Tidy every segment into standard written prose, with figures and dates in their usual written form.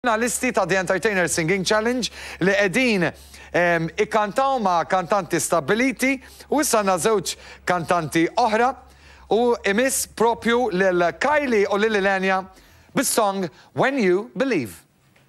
Listi ta' The Entertainer Singing Challenge li qegħdin ikkantaw ma' kantanti stabiliti u issa żewġ kantanti oħra u imiss propju lil Kylie u lil Ilenia bis-song When You Believe.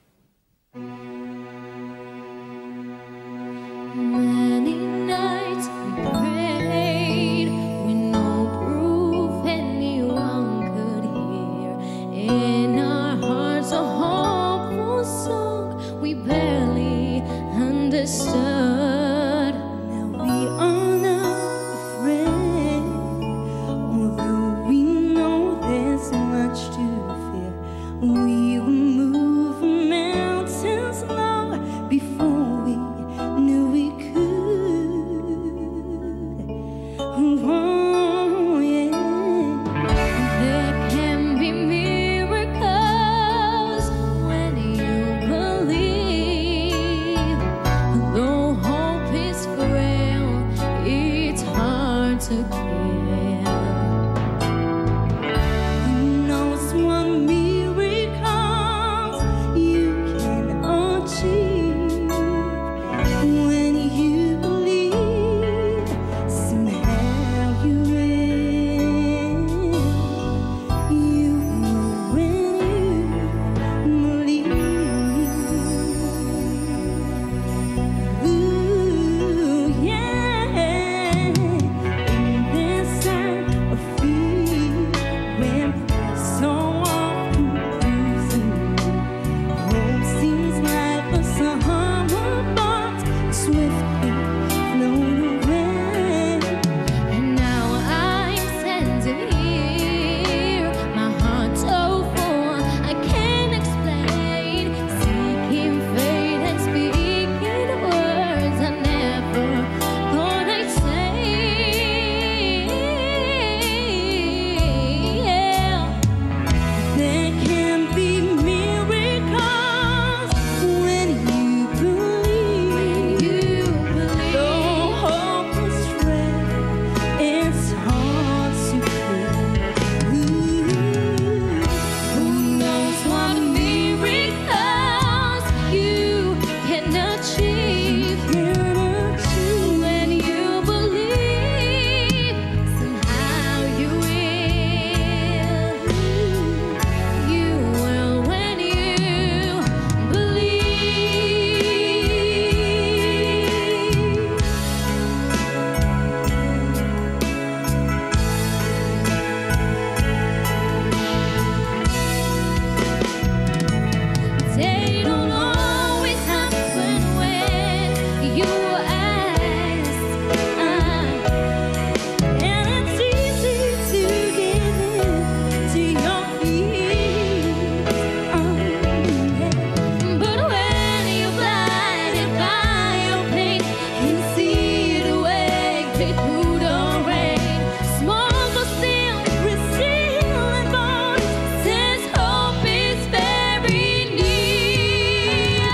Many nights we prayed with no proof anyone could hear. In our hearts a hopeful song we barely understood. Now we are not afraid, although we know there's much to fear. We will move mountains long before we knew we could. Oh, yeah. There can be miracles when you believe. Though hope is frail, it's hard to keep. Who knows what miracles you can achieve when you believe. Somehow you will. You will when you believe. Ooh, yeah. In this time of fear, when so often proves hope seems like a summer boat swiftly flown away. And now I'm standing here, my heart so full I can't explain, seeking fate and speaking words I never thought I'd say. There can be miracles when you believe. Though hope is frail, it's hard to believe. Who knows what miracles you can achieve when you believe. Somehow you will. You will when you believe. They don't always happen when you ask, and it's easy to give in to your fears. But when you're blinded by your pain, can see it awake through the rain. Small but still resilient voice says hope is very near.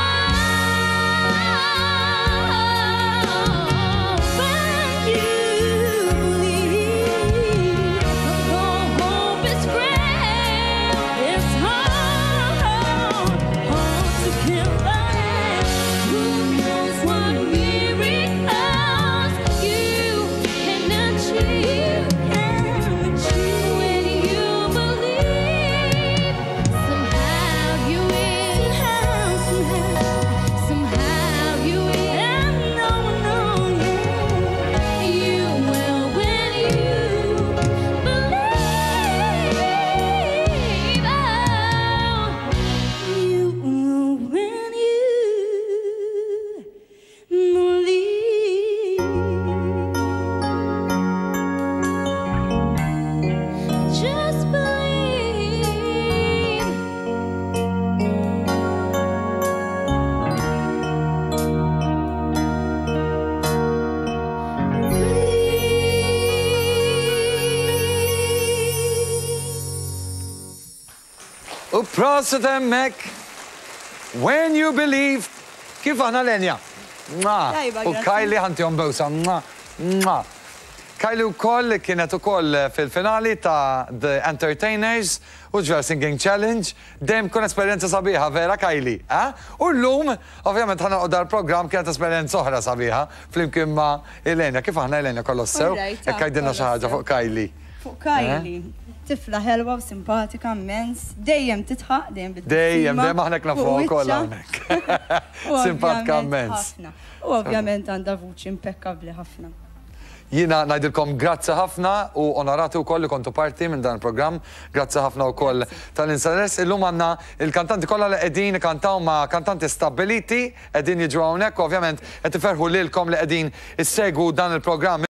When you believe, though hope is frail, it's hard to kill. Who knows what miracles you can achieve when you believe. Somehow you will. Somehow you will. No, yeah. You will when you believe. Oh, you will when you believe. Just believe. U proset hemmhekk When You Believe kif aħna Ilenia. Tajba, U grazzi. Kylie ħantihom bewsa. Kylie wkoll kienet ukoll fil-finali ta' The Entertainers u ġver Singing Challenge. Dejjem kun esperjenza sabiħa vera Kylie, U llum, ovvjament ħana qodar program kienet esperjenza oħra sabiħa flimkien ma' Elena. Kif aħna Elena kolossew? Jekk għajdilna xi ħaġa fuq Kylie. Fuq Kylie. Tifla ħelwa u simpatika immens, dejjem titħaq, dejjem Dejjem aħna knafu wkoll hawnhekk. Simpatika immens. U ovvjament għandha vuċi impeccabli ħafna. Jina najdilkom grazzi ħafna u onorati u koll li kontu parti minn dan il-program. Grazzi ħafna u koll tal-interess. Illum għanna il-kantanti kolla li qegħdin kantaw ma' kantanti stabiliti, qegħdin jiġu hawnhekk, ovvjament qed iferħu lilkom li qegħdin issegwu dan il-program.